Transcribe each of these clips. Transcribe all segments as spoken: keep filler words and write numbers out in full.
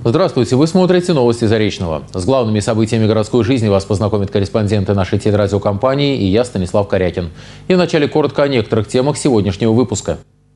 Здравствуйте, вы смотрите новости Заречного. С главными событиями городской жизни вас познакомят корреспонденты нашей телерадиокомпании и я, Станислав Корякин. И вначале коротко о некоторых темах сегодняшнего выпуска.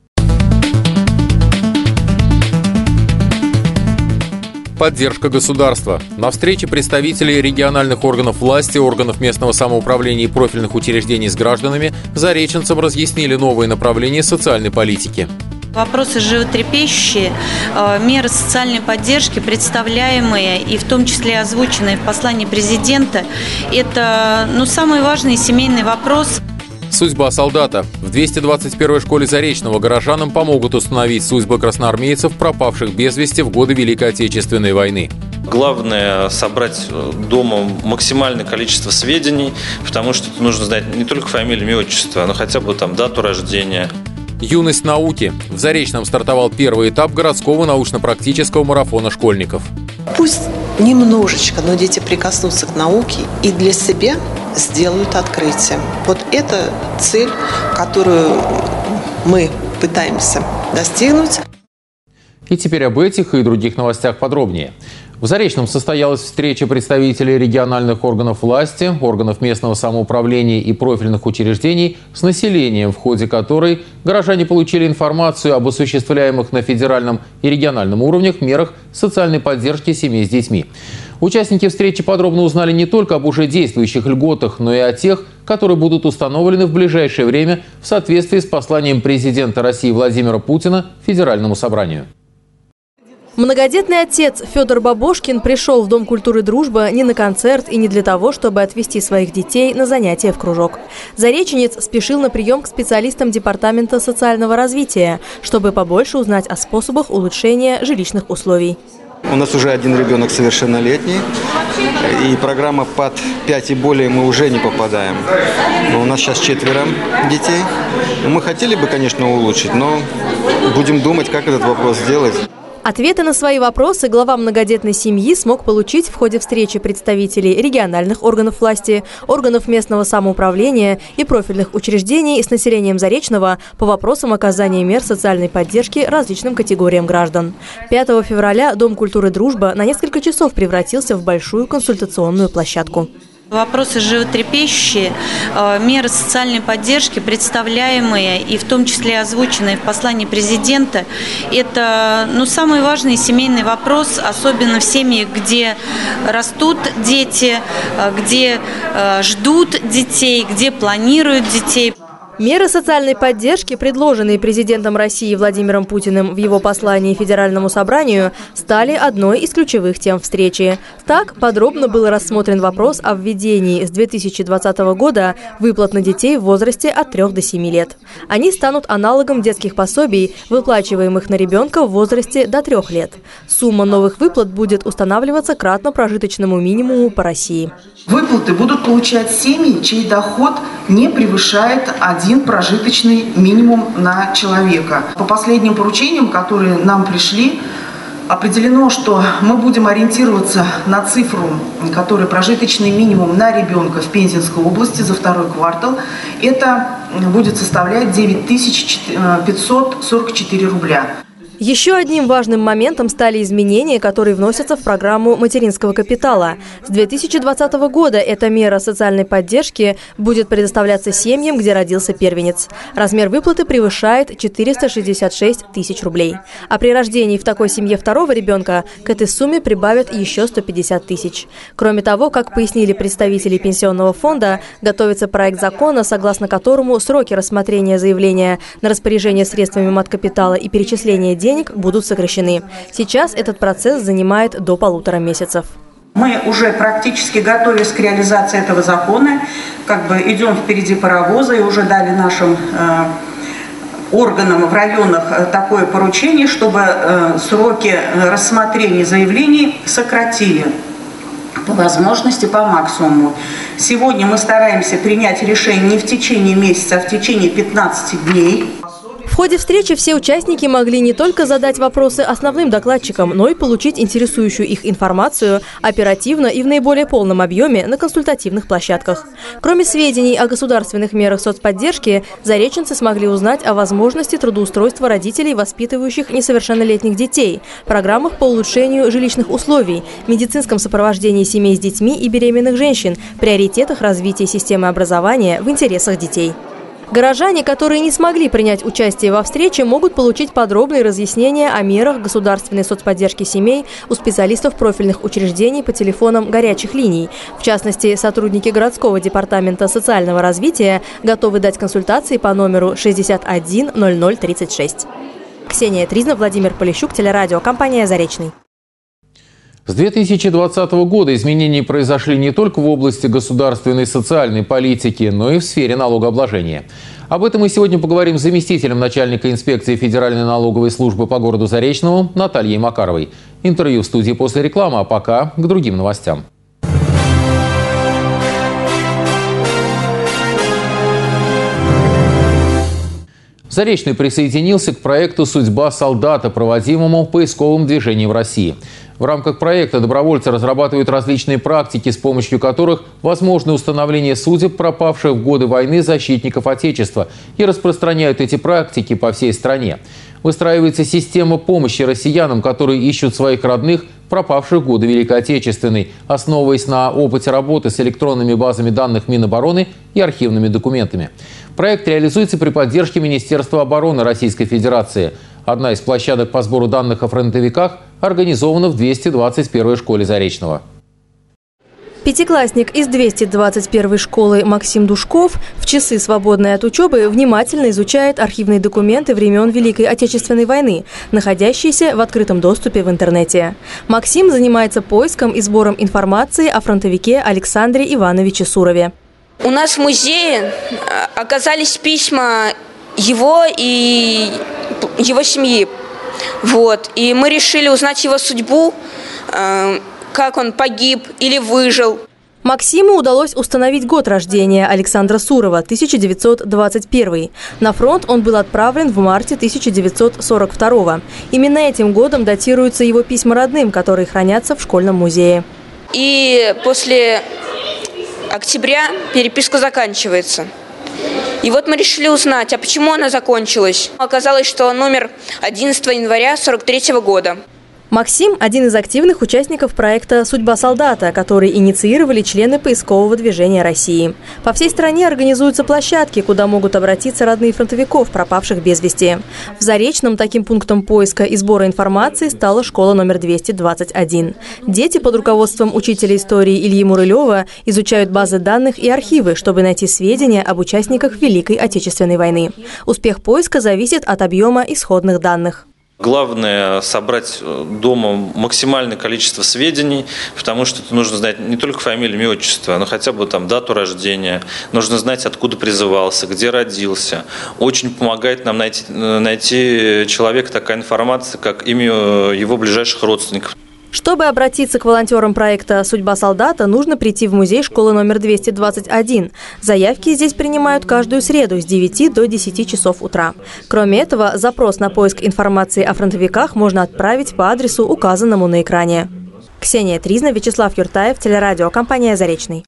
Поддержка государства. На встрече представителей региональных органов власти, органов местного самоуправления и профильных учреждений с гражданами зареченцам разъяснили новые направления социальной политики. Вопросы животрепещущие, меры социальной поддержки, представляемые и в том числе озвученные в послании президента, это ну, самый важный семейный вопрос. Судьба солдата. В двести двадцать первой школе Заречного горожанам помогут установить судьбы красноармейцев, пропавших без вести в годы Великой Отечественной войны. Главное – собрать дома максимальное количество сведений, потому что нужно знать не только фамилию, имя, отчество, но хотя бы там дату рождения. Юность науки. В Заречном стартовал первый этап городского научно-практического марафона школьников. Пусть немножечко, но дети прикоснутся к науке и для себя сделают открытие. Вот это цель, которую мы пытаемся достигнуть. И теперь об этих и других новостях подробнее. В Заречном состоялась встреча представителей региональных органов власти, органов местного самоуправления и профильных учреждений с населением, в ходе которой горожане получили информацию об осуществляемых на федеральном и региональном уровнях мерах социальной поддержки семей с детьми. Участники встречи подробно узнали не только об уже действующих льготах, но и о тех, которые будут установлены в ближайшее время в соответствии с посланием президента России Владимира Путина Федеральному собранию. Многодетный отец Федор Бабошкин пришел в Дом культуры «Дружба» не на концерт и не для того, чтобы отвезти своих детей на занятия в кружок. Зареченец спешил на прием к специалистам Департамента социального развития, чтобы побольше узнать о способах улучшения жилищных условий. У нас уже один ребенок совершеннолетний, и программа под пять и более мы уже не попадаем. Но у нас сейчас четверо детей. Мы хотели бы, конечно, улучшить, но будем думать, как этот вопрос сделать. Ответы на свои вопросы глава многодетной семьи смог получить в ходе встречи представителей региональных органов власти, органов местного самоуправления и профильных учреждений с населением Заречного по вопросам оказания мер социальной поддержки различным категориям граждан. пятого февраля Дом культуры «Дружба» на несколько часов превратился в большую консультационную площадку. Вопросы животрепещущие, меры социальной поддержки, представляемые и в том числе озвученные в послании президента, это ну, самый важный семейный вопрос, особенно в семьях, где растут дети, где ждут детей, где планируют детей. Меры социальной поддержки, предложенные президентом России Владимиром Путиным в его послании Федеральному собранию, стали одной из ключевых тем встречи. Так, подробно был рассмотрен вопрос о введении с две тысячи двадцатого года выплат на детей в возрасте от трёх до семи лет. Они станут аналогом детских пособий, выплачиваемых на ребенка в возрасте до трех лет. Сумма новых выплат будет устанавливаться кратно прожиточному минимуму по России. Выплаты будут получать семьи, чей доход не превышает один прожиточный минимум на человека. По последним поручениям, которые нам пришли, определено, что мы будем ориентироваться на цифру, которая прожиточный минимум на ребенка в Пензенской области за второй квартал. Это будет составлять девять тысяч пятьсот сорок четыре рубля. Еще одним важным моментом стали изменения, которые вносятся в программу материнского капитала. С две тысячи двадцатого года эта мера социальной поддержки будет предоставляться семьям, где родился первенец. Размер выплаты превышает четыреста шестьдесят шесть тысяч рублей. А при рождении в такой семье второго ребенка к этой сумме прибавят еще сто пятьдесят тысяч. Кроме того, как пояснили представители Пенсионного фонда, готовится проект закона, согласно которому сроки рассмотрения заявления на распоряжение средствами маткапитала и перечисления денег будут сокращены. Сейчас этот процесс занимает до полутора месяцев. Мы уже практически готовились к реализации этого закона, как бы идем впереди паровоза и уже дали нашим э, органам в районах такое поручение, чтобы э, сроки рассмотрения заявлений сократили по возможности, по максимуму. Сегодня мы стараемся принять решение не в течение месяца, а в течение пятнадцати дней. В ходе встречи все участники могли не только задать вопросы основным докладчикам, но и получить интересующую их информацию оперативно и в наиболее полном объеме на консультативных площадках. Кроме сведений о государственных мерах соцподдержки, зареченцы смогли узнать о возможности трудоустройства родителей, воспитывающих несовершеннолетних детей, программах по улучшению жилищных условий, медицинском сопровождении семей с детьми и беременных женщин, приоритетах развития системы образования в интересах детей. Горожане, которые не смогли принять участие во встрече, могут получить подробные разъяснения о мерах государственной соцподдержки семей у специалистов профильных учреждений по телефонам горячих линий. В частности, сотрудники городского департамента социального развития готовы дать консультации по номеру шестьдесят один ноль ноль тридцать шесть. Ксения Тризна, Владимир Полищук, телерадио, компания «Заречный». С две тысячи двадцатого года изменения произошли не только в области государственной социальной политики, но и в сфере налогообложения. Об этом мы сегодня поговорим с заместителем начальника инспекции Федеральной налоговой службы по городу Заречному Натальей Макаровой. Интервью в студии после рекламы, а пока к другим новостям. Заречный присоединился к проекту «Судьба солдата», проводимому поисковым движением в России. В рамках проекта добровольцы разрабатывают различные практики, с помощью которых возможно установление судеб пропавших в годы войны защитников Отечества, и распространяют эти практики по всей стране. Выстраивается система помощи россиянам, которые ищут своих родных, пропавших в годы Великой Отечественной, основываясь на опыте работы с электронными базами данных Минобороны и архивными документами. Проект реализуется при поддержке Министерства обороны Российской Федерации. Одна из площадок по сбору данных о фронтовиках организована в двести двадцать первой школе Заречного. Пятиклассник из двести двадцать первой школы Максим Душков в часы, свободные от учебы, внимательно изучает архивные документы времен Великой Отечественной войны, находящиеся в открытом доступе в интернете. Максим занимается поиском и сбором информации о фронтовике Александре Ивановиче Сурове. У нас в музее оказались письма его и его семьи. Вот. И мы решили узнать его судьбу, как он погиб или выжил. Максиму удалось установить год рождения Александра Сурова – тысяча девятьсот двадцать первый. На фронт он был отправлен в марте тысяча девятьсот сорок второго. Именно этим годом датируются его письма родным, которые хранятся в школьном музее. И после октября переписка заканчивается. И вот мы решили узнать, а почему она закончилась. Оказалось, что он умер одиннадцатого января сорок третьего года. Максим – один из активных участников проекта «Судьба солдата», который инициировали члены поискового движения России. По всей стране организуются площадки, куда могут обратиться родные фронтовиков, пропавших без вести. В Заречном таким пунктом поиска и сбора информации стала школа номер двести двадцать один. Дети под руководством учителя истории Ильи Мурылева изучают базы данных и архивы, чтобы найти сведения об участниках Великой Отечественной войны. Успех поиска зависит от объема исходных данных. Главное – собрать дома максимальное количество сведений, потому что это нужно знать не только фамилию, имя, отчество, но хотя бы там дату рождения. Нужно знать, откуда призывался, где родился. Очень помогает нам найти, найти человека такая информация, как имя его ближайших родственников. Чтобы обратиться к волонтерам проекта «Судьба солдата», нужно прийти в музей школы номер двести двадцать один. Заявки здесь принимают каждую среду с девяти до десяти часов утра. Кроме этого, запрос на поиск информации о фронтовиках можно отправить по адресу, указанному на экране. Ксения Тризна, Вячеслав Юртаев, телерадио, компания «Заречный».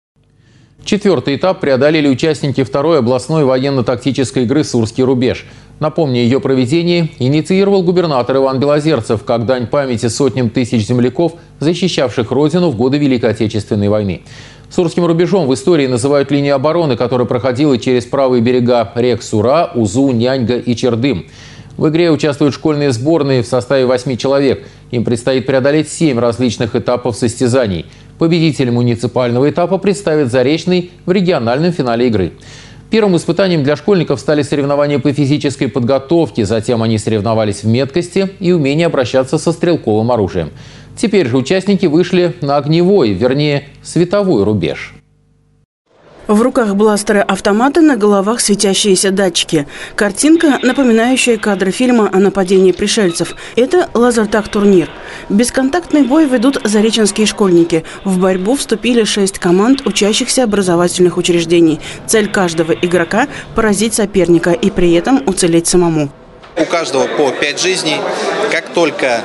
Четвертый этап преодолели участники второй областной военно-тактической игры «Сурский рубеж». Напомню, ее проведение инициировал губернатор Иван Белозерцев как дань памяти сотням тысяч земляков, защищавших родину в годы Великой Отечественной войны. Сурским рубежом в истории называют линию обороны, которая проходила через правые берега рек Сура, Узу, Няньга и Чердым. В игре участвуют школьные сборные в составе восьми человек. Им предстоит преодолеть семь различных этапов состязаний. Победитель муниципального этапа представит Заречный в региональном финале игры. Первым испытанием для школьников стали соревнования по физической подготовке. Затем они соревновались в меткости и умении обращаться со стрелковым оружием. Теперь же участники вышли на огневой, вернее, световой рубеж. В руках бластеры-автоматы, на головах светящиеся датчики. Картинка, напоминающая кадры фильма о нападении пришельцев. Это лазертаг-турнир. Бесконтактный бой ведут зареченские школьники. В борьбу вступили шесть команд учащихся образовательных учреждений. Цель каждого игрока – поразить соперника и при этом уцелеть самому. У каждого по пять жизней. Как только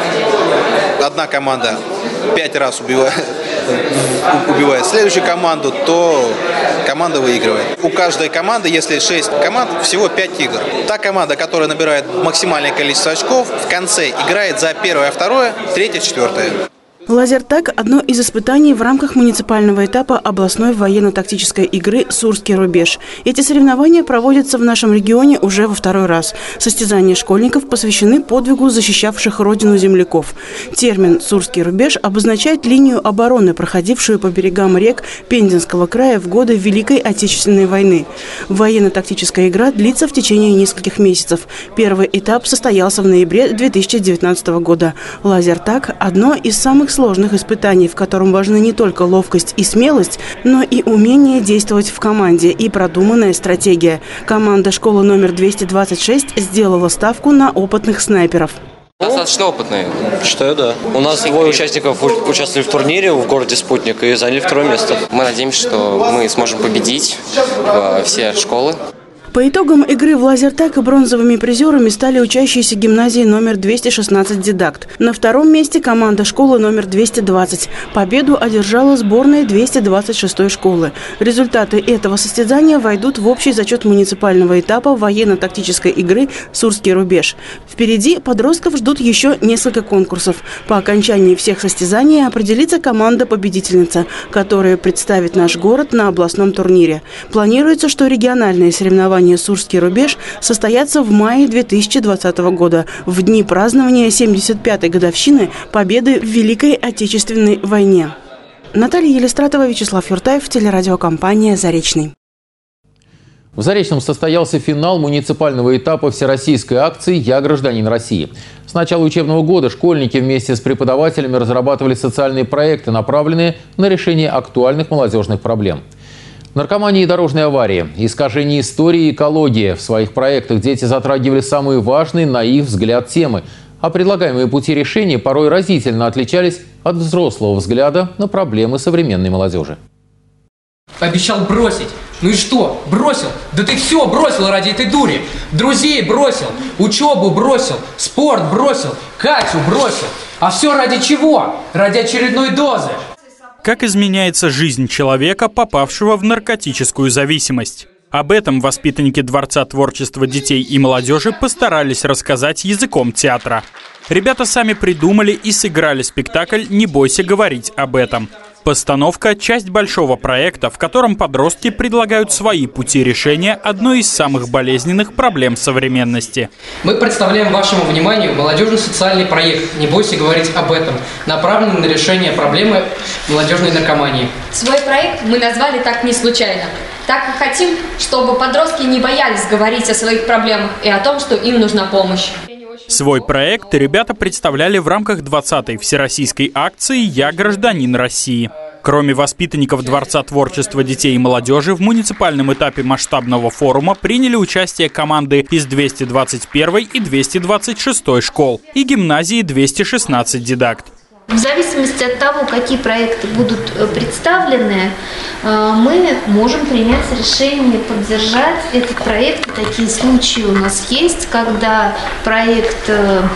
одна команда пять раз убивает, убивает следующую команду, то команда выигрывает. У каждой команды, если шесть команд, всего пять игр. Та команда, которая набирает максимальное количество очков, в конце играет за первое, второе, третье, четвертое. Лазертаг – одно из испытаний в рамках муниципального этапа областной военно-тактической игры «Сурский рубеж». Эти соревнования проводятся в нашем регионе уже во второй раз. Состязания школьников посвящены подвигу защищавших родину земляков. Термин «Сурский рубеж» обозначает линию обороны, проходившую по берегам рек Пензенского края в годы Великой Отечественной войны. Военно-тактическая игра длится в течение нескольких месяцев. Первый этап состоялся в ноябре две тысячи девятнадцатого года. Лазертаг – одно из самых сложных испытаний, в котором важны не только ловкость и смелость, но и умение действовать в команде и продуманная стратегия. Команда школы номер двести двадцать шесть сделала ставку на опытных снайперов. Достаточно опытные. Считаю, да. У нас двое участников участвовали в турнире в городе Спутник и заняли второе место. Мы надеемся, что мы сможем победить все школы. По итогам игры в лазертаг бронзовыми призерами стали учащиеся гимназии номер двести шестнадцать «Дидакт». На втором месте команда школы номер двести двадцать. Победу одержала сборная двести двадцать шестой школы. Результаты этого состязания войдут в общий зачет муниципального этапа военно-тактической игры «Сурский рубеж». Впереди подростков ждут еще несколько конкурсов. По окончании всех состязаний определится команда-победительница, которая представит наш город на областном турнире. Планируется, что региональные соревнования «Сурский рубеж» состоятся в мае две тысячи двадцатого года, в дни празднования семьдесят пятой годовщины победы в Великой Отечественной войне. Наталья Елистратова, Вячеслав Юртаев, телерадиокомпания «Заречный». В Заречном состоялся финал муниципального этапа всероссийской акции «Я гражданин России». С начала учебного года школьники вместе с преподавателями разрабатывали социальные проекты, направленные на решение актуальных молодежных проблем. Наркомания и дорожные аварии, искажение истории и экологии. В своих проектах дети затрагивали самые важные, на их взгляд, темы. А предлагаемые пути решения порой разительно отличались от взрослого взгляда на проблемы современной молодежи. Обещал бросить. Ну и что? Бросил? Да ты все бросил ради этой дури. Друзей бросил, учебу бросил, спорт бросил, Катю бросил. А все ради чего? Ради очередной дозы. Как изменяется жизнь человека, попавшего в наркотическую зависимость? Об этом воспитанники Дворца творчества детей и молодежи постарались рассказать языком театра. Ребята сами придумали и сыграли спектакль «Не бойся говорить об этом». Постановка – часть большого проекта, в котором подростки предлагают свои пути решения одной из самых болезненных проблем современности. Мы представляем вашему вниманию молодежный социальный проект «Не бойся говорить об этом», направленный на решение проблемы молодежной наркомании. Свой проект мы назвали так не случайно. Так и хотим, чтобы подростки не боялись говорить о своих проблемах и о том, что им нужна помощь. Свой проект ребята представляли в рамках двадцатой всероссийской акции «Я гражданин России». Кроме воспитанников Дворца творчества детей и молодежи, в муниципальном этапе масштабного форума приняли участие команды из двести двадцать первой и двести двадцать шестой школ и гимназии двести шестнадцать «Дидакт». В зависимости от того, какие проекты будут представлены, мы можем принять решение поддержать этот проект. Такие случаи у нас есть, когда проект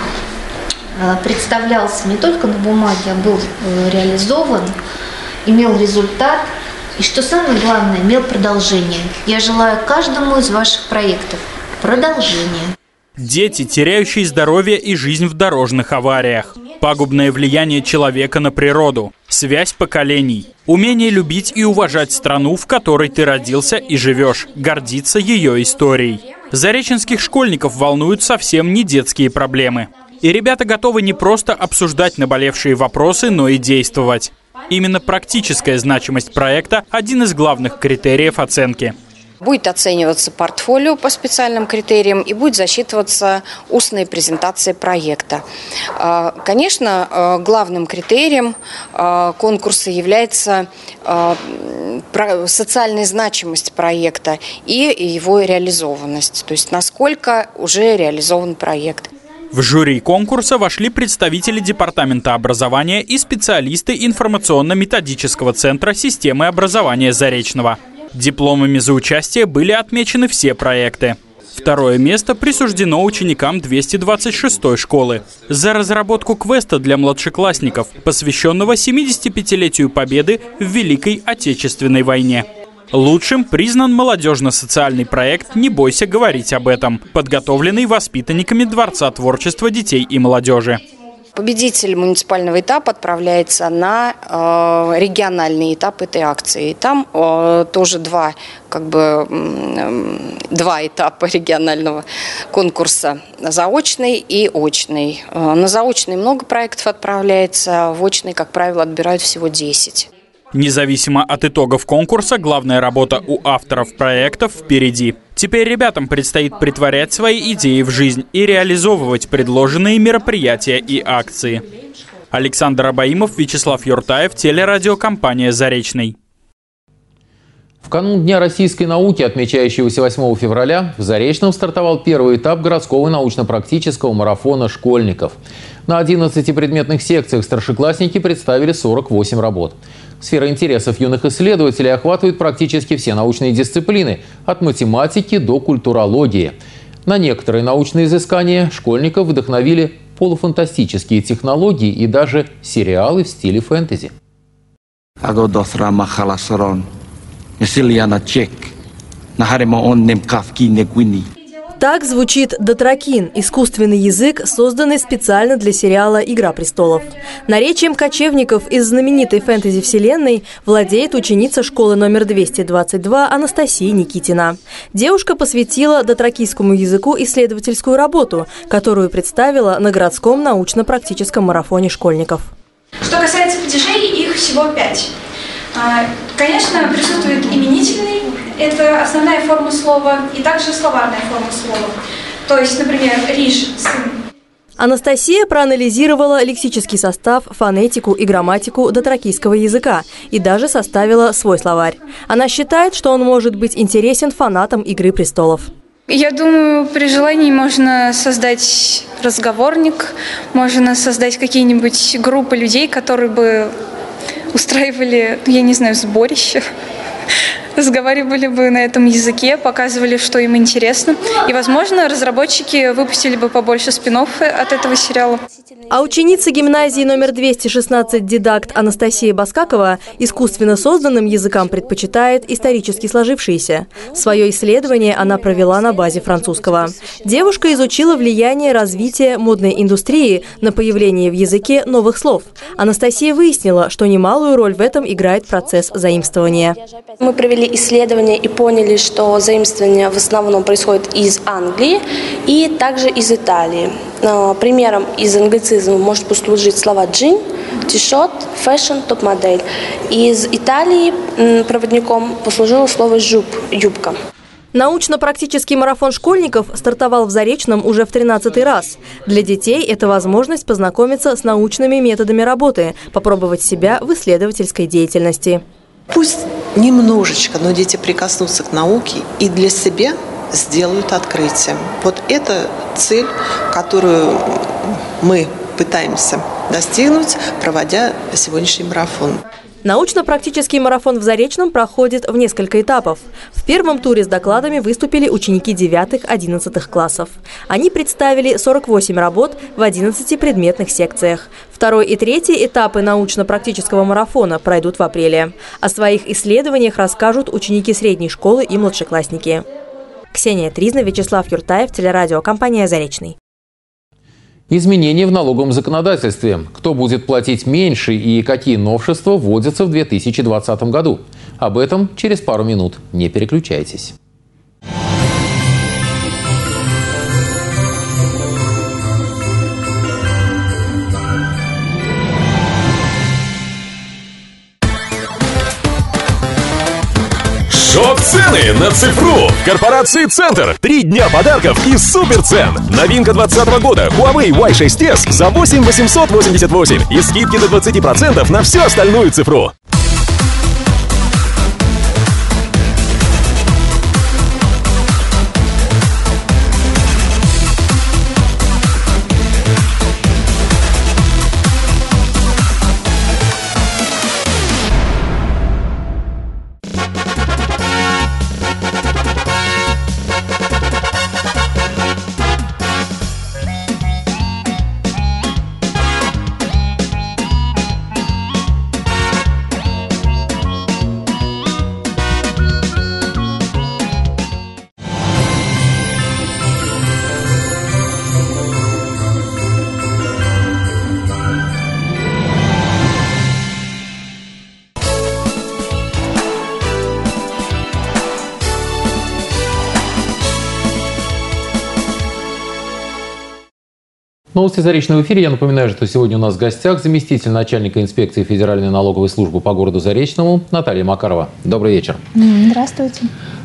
представлялся не только на бумаге, а был реализован, имел результат и, что самое главное, имел продолжение. Я желаю каждому из ваших проектов продолжения. Дети, теряющие здоровье и жизнь в дорожных авариях. Пагубное влияние человека на природу. Связь поколений. Умение любить и уважать страну, в которой ты родился и живешь. Гордиться ее историей. Зареченских школьников волнуют совсем не детские проблемы. И ребята готовы не просто обсуждать наболевшие вопросы, но и действовать. Именно практическая значимость проекта – один из главных критериев оценки. Будет оцениваться портфолио по специальным критериям и будет засчитываться устная презентация проекта. Конечно, главным критерием конкурса является социальная значимость проекта и его реализованность, то есть насколько уже реализован проект. В жюри конкурса вошли представители Департамента образования и специалисты информационно-методического центра системы образования Заречного. Дипломами за участие были отмечены все проекты. Второе место присуждено ученикам двести двадцать шестой школы за разработку квеста для младшеклассников, посвященного семидесятипятилетию Победы в Великой Отечественной войне. Лучшим признан молодежно-социальный проект «Не бойся говорить об этом», подготовленный воспитанниками Дворца творчества детей и молодежи. Победитель муниципального этапа отправляется на э, региональный этап этой акции. Там э, тоже два, как бы, э, два этапа регионального конкурса – заочный и очный. Э, на заочный много проектов отправляется, в очный, как правило, отбирают всего десять. Независимо от итогов конкурса, главная работа у авторов проектов впереди. Теперь ребятам предстоит претворять свои идеи в жизнь и реализовывать предложенные мероприятия и акции. Александр Абаимов, Вячеслав Юртаев, телерадиокомпания «Заречный». В канун Дня российской науки, отмечающегося восьмого февраля, в Заречном стартовал первый этап городского научно-практического марафона школьников. На одиннадцати предметных секциях старшеклассники представили сорок восемь работ. Сфера интересов юных исследователей охватывает практически все научные дисциплины, от математики до культурологии. На некоторые научные изыскания школьников вдохновили полуфантастические технологии и даже сериалы в стиле фэнтези. Так звучит дотракин – искусственный язык, созданный специально для сериала «Игра престолов». Наречием кочевников из знаменитой фэнтези-вселенной владеет ученица школы номер двести двадцать два Анастасия Никитина. Девушка посвятила дотракийскому языку исследовательскую работу, которую представила на городском научно-практическом марафоне школьников. Что касается падежей, их всего пять. Конечно, присутствует именительный, это основная форма слова, и также словарная форма слова. То есть, например, риш – сын. Анастасия проанализировала лексический состав, фонетику и грамматику дотракийского языка и даже составила свой словарь. Она считает, что он может быть интересен фанатам «Игры престолов». Я думаю, при желании можно создать разговорник, можно создать какие-нибудь группы людей, которые бы устраивали, я не знаю, сборище, разговаривали бы на этом языке, показывали, что им интересно. И, возможно, разработчики выпустили бы побольше спин-офф от этого сериала. А ученица гимназии номер двести шестнадцать дидакт Анастасия Баскакова искусственно созданным языкам предпочитает исторически сложившиеся. Свое исследование она провела на базе французского. Девушка изучила влияние развития модной индустрии на появление в языке новых слов. Анастасия выяснила, что немалую роль в этом играет процесс заимствования. Мы провели исследование и поняли, что заимствование в основном происходит из Англии и также из Италии. Примером из англицизма может послужить слова «джин», «тишот», «фэшн», «топ-модель». Из Италии проводником послужило слово «жуп», «юбка». Научно-практический марафон школьников стартовал в Заречном уже в тринадцатый раз. Для детей это возможность познакомиться с научными методами работы, попробовать себя в исследовательской деятельности. Пусть немножечко, но дети прикоснутся к науке и для себя сделают открытие. Вот это цель, которую мы пытаемся достигнуть, проводя сегодняшний марафон. Научно-практический марафон в Заречном проходит в несколько этапов. В первом туре с докладами выступили ученики девятых-одиннадцатых классов. Они представили сорок восемь работ в одиннадцати предметных секциях. Второй и третий этапы научно-практического марафона пройдут в апреле. О своих исследованиях расскажут ученики средней школы и младшеклассники. Ксения Тризна, Вячеслав Юртаев, телерадиокомпания «Заречный». Изменения в налоговом законодательстве. Кто будет платить меньше и какие новшества вводятся в две тысячи двадцатом году? Об этом через пару минут. Не переключайтесь. Шоу-центр Цены на цифру в корпорации «Центр». Три дня подарков и суперцен. Новинка двадцатого года Huawei вай шесть эс за восемь тысяч восемьсот восемьдесят восемь и скидки до двадцати процентов на всю остальную цифру. Новости Заречного в эфире. Я напоминаю, что сегодня у нас в гостях заместитель начальника инспекции Федеральной налоговой службы по городу Заречному Наталья Макарова. Добрый вечер. Здравствуйте.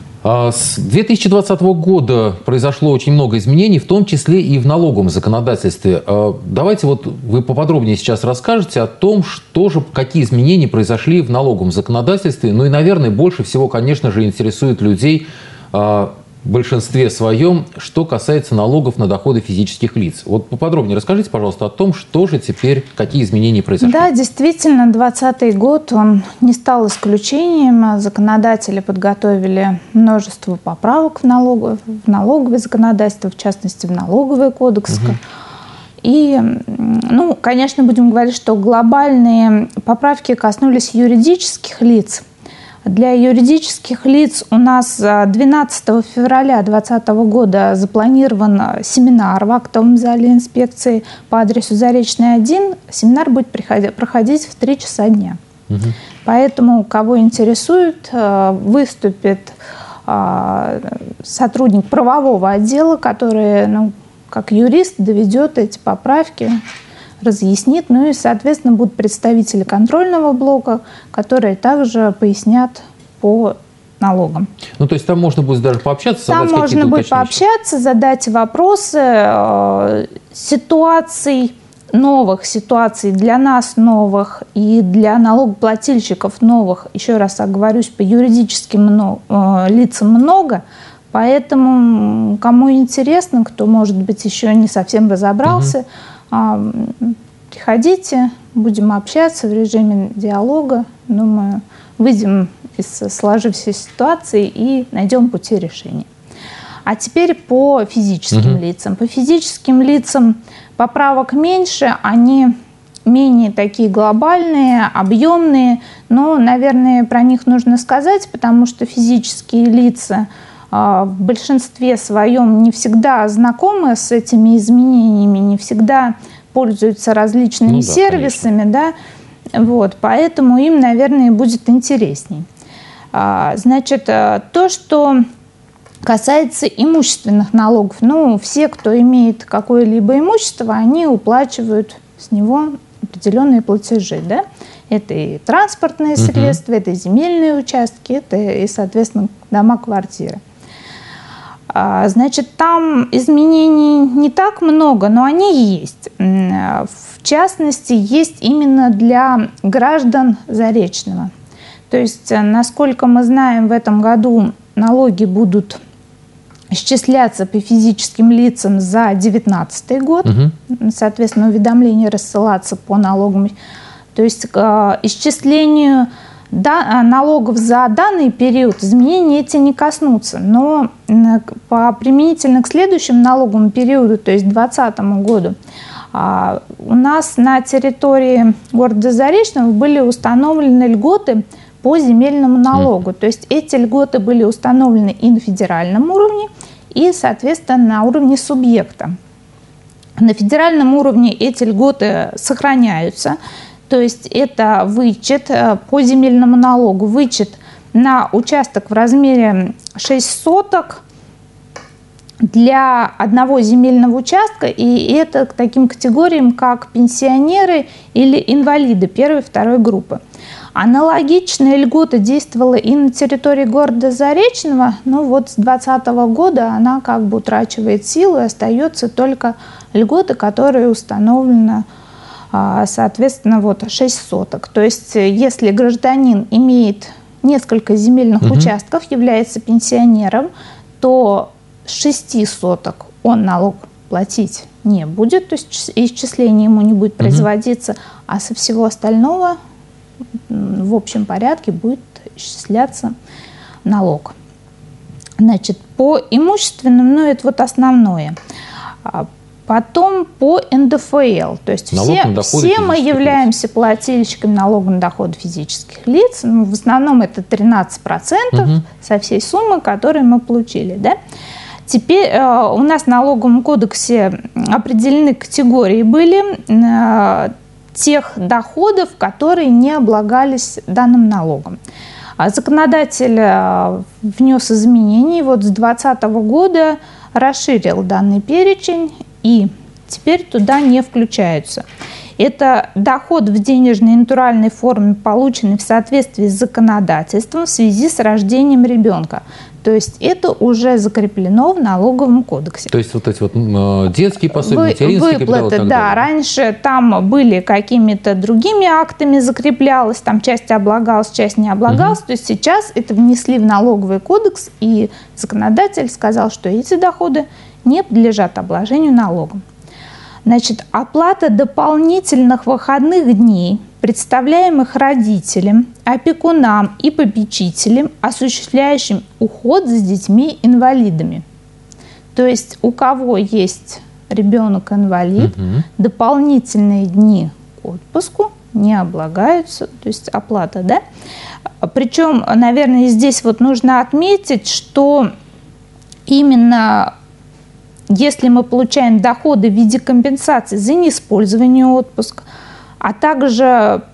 С две тысячи двадцатого года произошло очень много изменений, в том числе и в налоговом законодательстве. Давайте вот вы поподробнее сейчас расскажете о том, что же, какие изменения произошли в налоговом законодательстве. Ну и, наверное, больше всего, конечно же, интересует людей в большинстве своем, что касается налогов на доходы физических лиц. Вот поподробнее расскажите, пожалуйста, о том, что же теперь, какие изменения произошли. Да, действительно, двадцатый год, он не стал исключением. Законодатели подготовили множество поправок в, налог... в налоговое законодательство, в частности, в налоговый кодекс. Угу. И, ну, конечно, будем говорить, что глобальные поправки коснулись юридических лиц. Для юридических лиц у нас двенадцатого февраля две тысячи двадцатого года запланирован семинар в актовом зале инспекции по адресу Заречный один. Семинар будет проходить в три часа дня. Угу. Поэтому, кого интересует, выступит сотрудник правового отдела, который, ну, как юрист, доведет эти поправки, разъяснит, ну и, соответственно, будут представители контрольного блока, которые также пояснят по налогам. Ну, то есть там можно будет даже пообщаться, задать какие-то уточнения? Там можно будет пообщаться, задать вопросы, э, ситуаций новых, ситуаций для нас новых и для налогоплательщиков новых, еще раз оговорюсь, по юридическим много, э, лицам много, поэтому кому интересно, кто, может быть, еще не совсем разобрался, угу. Приходите, будем общаться в режиме диалога. Думаю, выйдем из сложившейся ситуации и найдем пути решения. А теперь по физическим угу. лицам. По физическим лицам поправок меньше, они менее такие глобальные, объемные, но, наверное, про них нужно сказать, потому что физические лица в большинстве своем не всегда знакомы с этими изменениями, не всегда пользуются различными ну, да, сервисами, да, вот, поэтому им, наверное, будет интересней. Значит, то, что касается имущественных налогов, ну, все, кто имеет какое-либо имущество, они уплачивают с него определенные платежи, да, это и транспортные uh-huh. средства, это и земельные участки, это и, соответственно, дома, квартиры. Значит, там изменений не так много, но они есть. В частности, есть именно для граждан Заречного. То есть, насколько мы знаем, в этом году налоги будут исчисляться по физическим лицам за две тысячи девятнадцатый год. Угу. Соответственно, уведомления рассылаться по налогам. То есть, к исчислению Да, налогов за данный период изменений эти не коснутся, но по применительно к следующему налоговому периоду, то есть к две тысячи двадцатому году, у нас на территории города Заречного были установлены льготы по земельному налогу. То есть эти льготы были установлены и на федеральном уровне, и, соответственно, на уровне субъекта. На федеральном уровне эти льготы сохраняются. То есть это вычет по земельному налогу, вычет на участок в размере шесть соток, для одного земельного участка, и это к таким категориям, как пенсионеры или инвалиды первой и второй группы. Аналогичная льгота действовала и на территории города Заречного, но вот с две тысячи двадцатого года она как бы утрачивает силу, и остается только льгота, которая установлена, соответственно, вот шесть соток. То есть если гражданин имеет несколько земельных угу. участков, является пенсионером, то с шести соток он налог платить не будет, то есть исчисление ему не будет производиться, угу. а со всего остального в общем порядке будет исчисляться налог. Значит, по имущественным, ну это вот основное. Потом по эн дэ эф эл, то есть все, все мы являемся лиц. плательщиками налога на доходы физических лиц, ну, в основном это тринадцать процентов угу. со всей суммы, которую мы получили. Да? Теперь э, у нас в налоговом кодексе определены категории были э, тех доходов, которые не облагались данным налогом. Законодатель э, внес изменения, вот с две тысячи двадцатого года расширил данный перечень, и теперь туда не включаются. Это доход в денежной и натуральной форме, полученный в соответствии с законодательством в связи с рождением ребенка. То есть это уже закреплено в налоговом кодексе. То есть вот эти вот детские пособия, Вы, материнские выплаты, капиталы, да, раньше там были какими-то другими актами закреплялось, там часть облагалась, часть не облагалась. Угу. То есть сейчас это внесли в налоговый кодекс, и законодатель сказал, что эти доходы не подлежат обложению налогом. Значит, оплата дополнительных выходных дней, представляемых родителям, опекунам и попечителям, осуществляющим уход за детьми-инвалидами. То есть у кого есть ребенок-инвалид, угу. дополнительные дни к отпуску не облагаются, то есть оплата, да? Причем, наверное, здесь вот нужно отметить, что именно если мы получаем доходы в виде компенсации за неиспользование отпуска, а также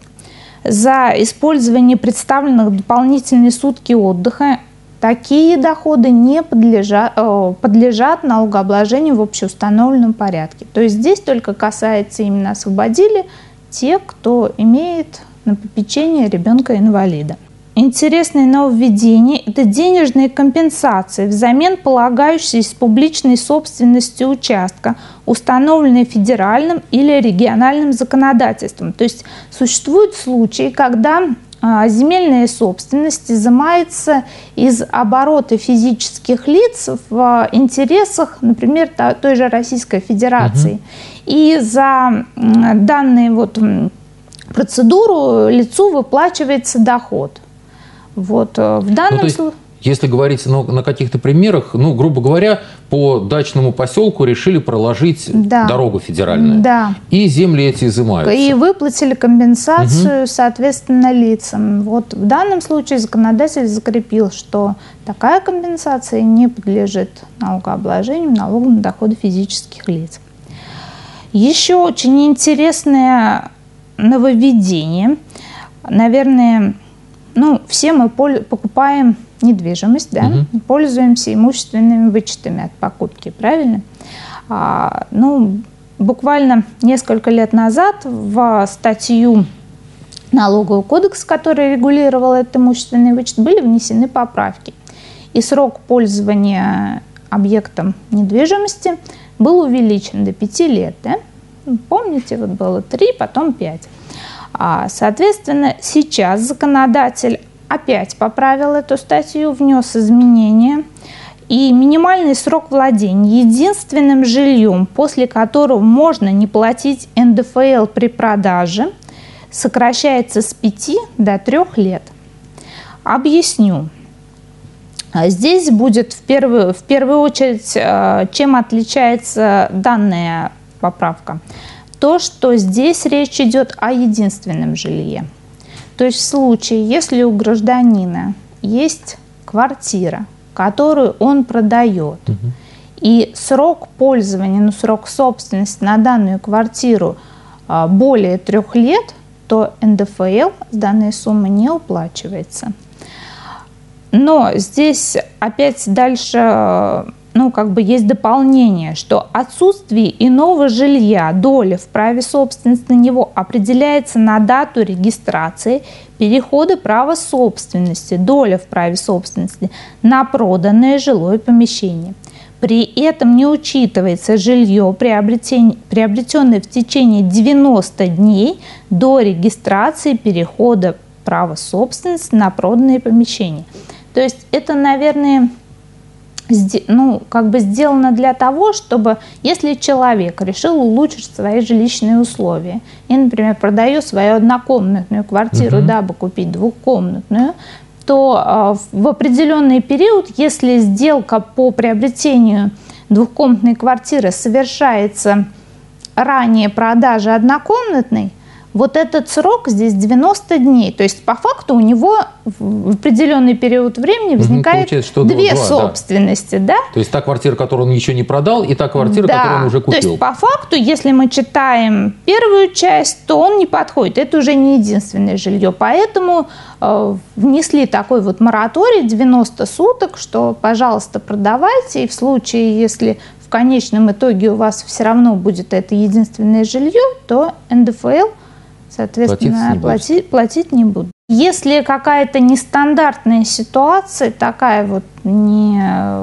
за использование представленных дополнительные сутки отдыха, такие доходы не подлежат, подлежат налогообложению в общеустановленном порядке. То есть здесь только касается, именно освободили тех, кто имеет на попечение ребенка-инвалида. Интересное нововведение – это денежные компенсации взамен полагающейся из публичной собственности участка, установленные федеральным или региональным законодательством. То есть существуют случаи, когда а, земельная собственность изымается из оборота физических лиц в а, интересах, например, та, той же Российской Федерации. Угу. И за а, данную вот, процедуру лицу выплачивается доход. Вот, в данном ну, случае... Если говорить ну, на каких-то примерах, ну, грубо говоря, по дачному поселку решили проложить да. дорогу федеральную. Да. И земли эти изымаются. И выплатили компенсацию, угу. соответственно, лицам. Вот в данном случае законодатель закрепил, что такая компенсация не подлежит налогообложению, налогу на доходы физических лиц. Еще очень интересное нововведение. Наверное... Ну, все мы покупаем недвижимость, да, угу. пользуемся имущественными вычетами от покупки, правильно? А, ну, буквально несколько лет назад в статью Налогового кодекса, которая регулировала этот имущественный вычет, были внесены поправки. И срок пользования объектом недвижимости был увеличен до пяти лет. Да? Помните, вот было три, потом пять. Соответственно, сейчас законодатель опять поправил эту статью, внес изменения. И минимальный срок владения единственным жильем, после которого можно не платить эн дэ эф эл при продаже, сокращается с пяти до трёх лет. Объясню. Здесь будет в первую, в первую очередь, чем отличается данная поправка. То, что здесь речь идет о единственном жилье. То есть в случае, если у гражданина есть квартира, которую он продает, угу. и срок пользования, ну, срок собственности на данную квартиру а, более трех лет, то эн дэ эф эл с данной суммы не уплачивается. Но здесь опять дальше ну, как бы есть дополнение, что отсутствие иного жилья, доля в праве собственности на него определяется на дату регистрации, перехода права собственности, доля в праве собственности на проданное жилое помещение. При этом не учитывается жилье, приобретенное в течение девяноста дней до регистрации перехода права собственности на проданное помещение. То есть это, наверное, ну, как бы сделано для того, чтобы, если человек решил улучшить свои жилищные условия и, например, продает свою однокомнатную квартиру, uh-huh. дабы купить двухкомнатную, то э, в определенный период, если сделка по приобретению двухкомнатной квартиры совершается ранее продажи однокомнатной, вот этот срок здесь девяносто дней. То есть по факту у него в определенный период времени возникает угу, две два, собственности. Да. Да? То есть та квартира, которую он еще не продал, и та квартира, да. которую он уже купил. То есть по факту, если мы читаем первую часть, то он не подходит. Это уже не единственное жилье. Поэтому э, внесли такой вот мораторий девяносто суток, что, пожалуйста, продавайте. И в случае, если в конечном итоге у вас все равно будет это единственное жилье, то эн дэ эф эл соответственно, не платить, платить не будут. Если какая-то нестандартная ситуация, такая вот не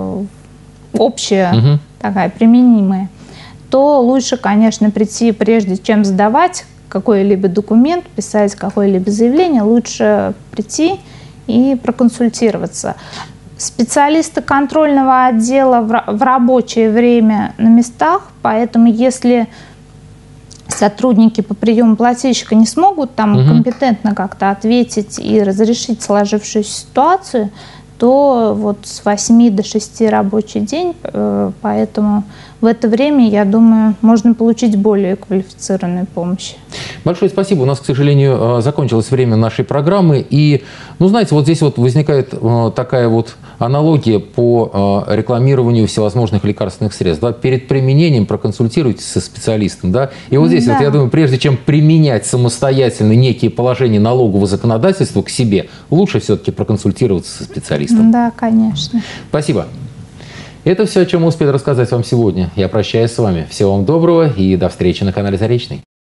общая, угу. такая применимая, то лучше, конечно, прийти, прежде чем сдавать какой-либо документ, писать какое-либо заявление, лучше прийти и проконсультироваться. Специалисты контрольного отдела в рабочее время на местах, поэтому если сотрудники по приему плательщика не смогут там угу. компетентно как-то ответить и разрешить сложившуюся ситуацию, то вот с восьми до шести рабочий день, поэтому в это время, я думаю, можно получить более квалифицированную помощь. Большое спасибо. У нас, к сожалению, закончилось время нашей программы. И, ну, знаете, вот здесь вот возникает такая вот аналогия по рекламированию всевозможных лекарственных средств. Да? Перед применением проконсультируйтесь со специалистом. Да? И вот здесь, да. вот, я думаю, прежде чем применять самостоятельно некие положения налогового законодательства к себе, лучше все-таки проконсультироваться со специалистом. Да, конечно. Спасибо. Это все, о чем мы успели рассказать вам сегодня. Я прощаюсь с вами. Всего вам доброго и до встречи на канале Заречный.